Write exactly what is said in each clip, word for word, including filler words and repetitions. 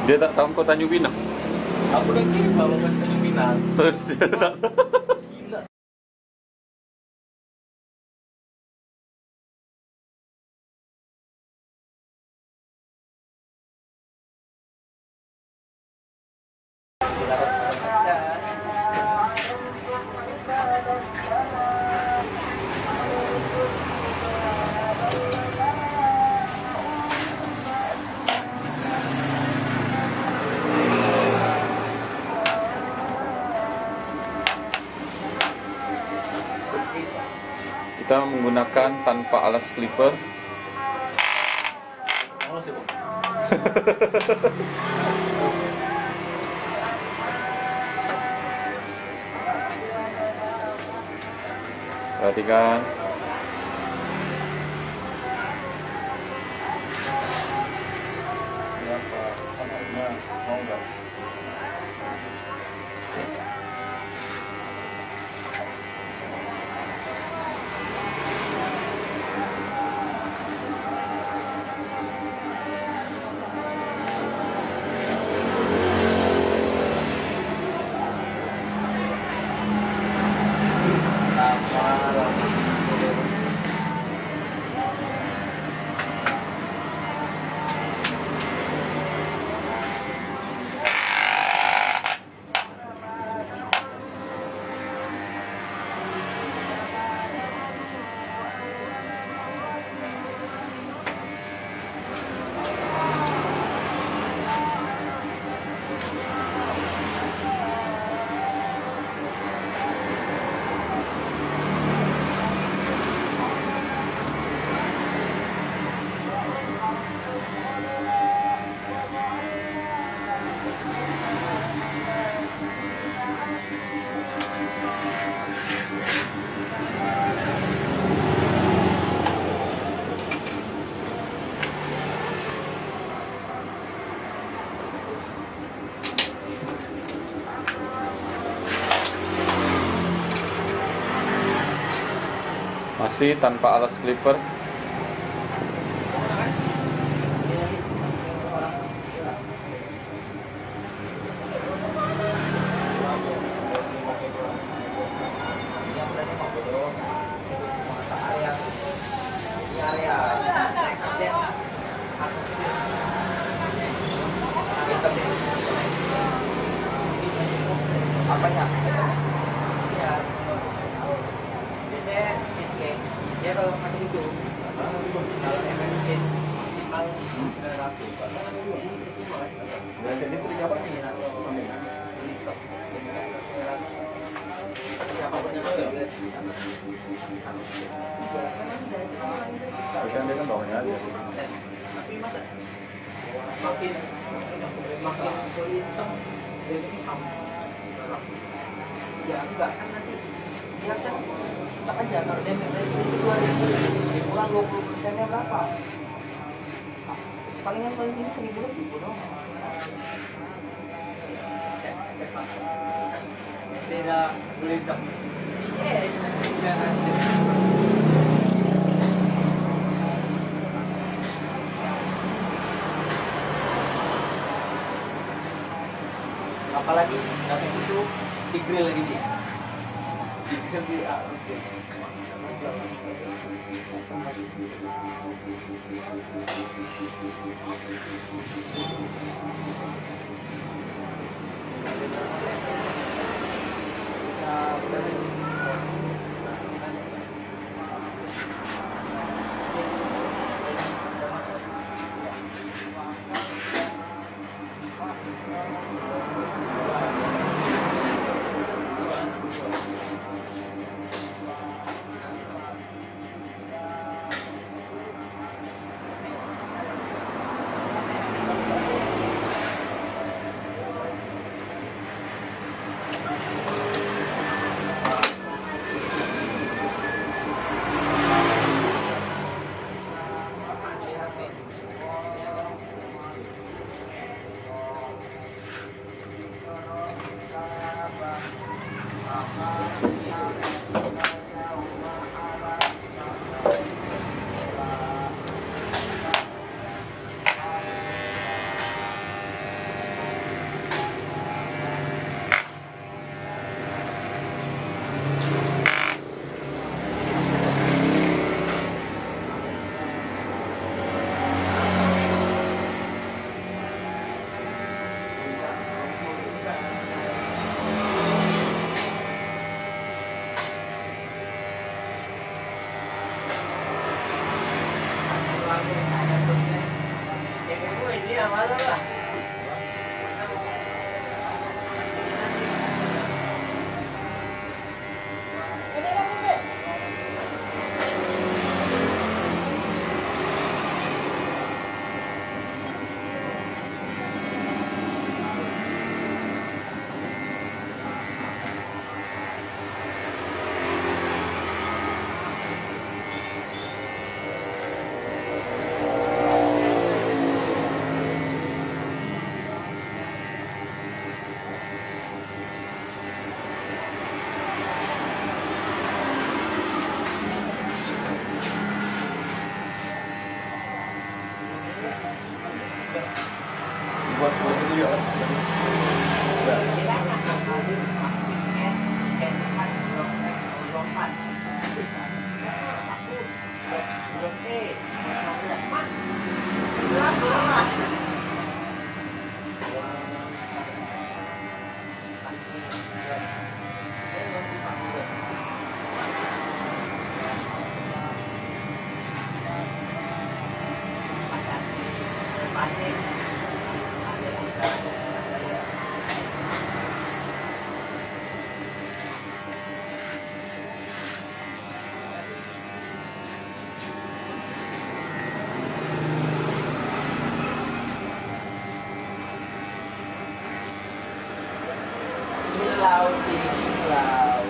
Dia tak tahu kau Tanjung Pinang. Aku udah kirim kalau ke Tanjung Pinang. Terus dia tak Gila. Kita menggunakan tanpa alas clipper. Oh, sih, Bang. Perhatikan. Ini apa? Anaknya mau nggak? Masih tanpa alas clipper. Apanya? Ya. Biasanya cheesecake. Dia kalau pakai itu, kalau M M K maksimal sembilan ratus. Dan jadi itu siapa nih? Siapa punya itu? Bukan dia kan bawahnya aja. Tapi masa makin makin kulit hitam jadi sama. Ya enggak kan nanti dia kan tak aja kalau dia minta itu dua ribu dikurang dua puluh persennya berapa? Palingan paling ini seribu lebih dong. Tidak beli tak. Iya. Apalagi datang itu di grill lagi nih. Di grill di harus dia. Buat buat video. Laut tinggi laut.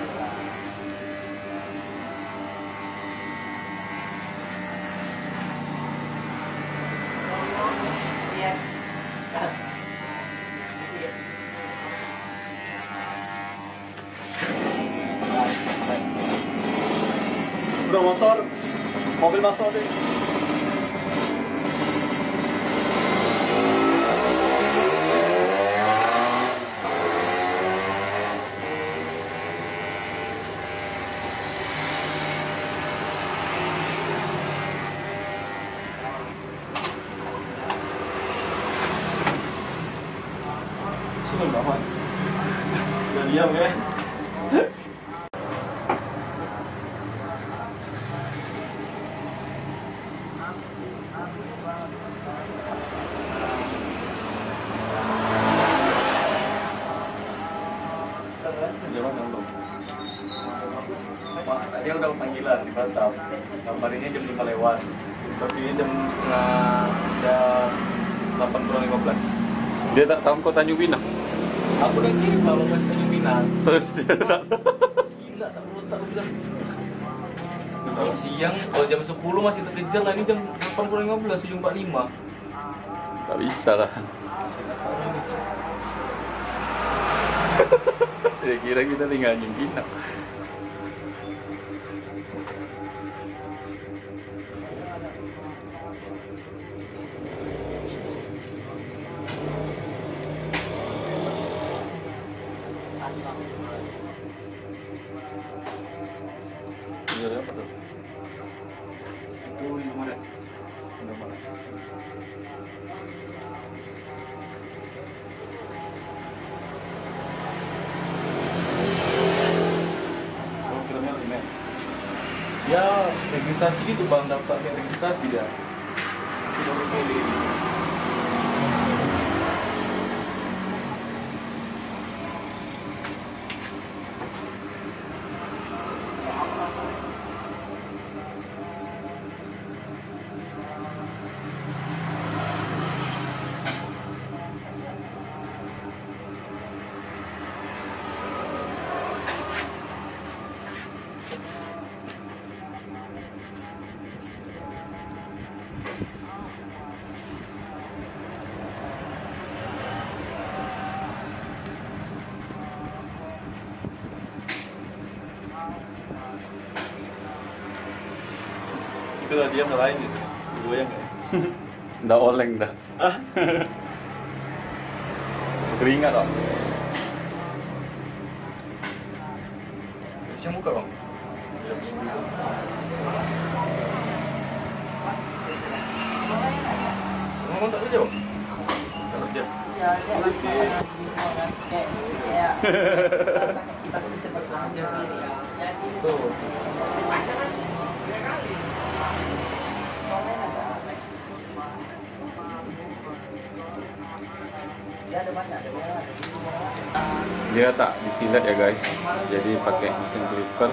Udah motor, mobil masuk deh. Sini banget. Udah diam ya. Gimana belum? Tadi udah panggilan di Batam. Kabarnya jam lima lewat. Tapi ini jam setengah jam delapan kurang lima belas. Dia tak tahu kota Tanjung Pinang. Aku udah kirim kalau masih Tanjung Pinang. Terus dia tak Gila, tak perlu tak bilang. Kalau siang, kalau jam sepuluh masih terkejar lah. Ini jam delapan kurang lima belas, tujuh empat puluh lima. tak bisa lah. Dia kira kita tinggal Tanjung Pinang. Ini ada apa tuh? Itu Indomaret. Indomaret. Oh, filmnya remake. Ya, registrasi gitu bang, dapat kayak registrasi dia. Tidak berpilih. Itu lah dia ngelain gitu. Goyang nggak ya? Dah oleng dah. Ah, Keringat dong. bisa buka bang. Kamu tak kerja bang? Tak kerja. Ya, kayak kayak kayak kayak kita sih sempat saja ya. Tuh. Dia ada banyak, ada merah, ada biru. Dia tak disilet ya guys, jadi pakai mesin clipper.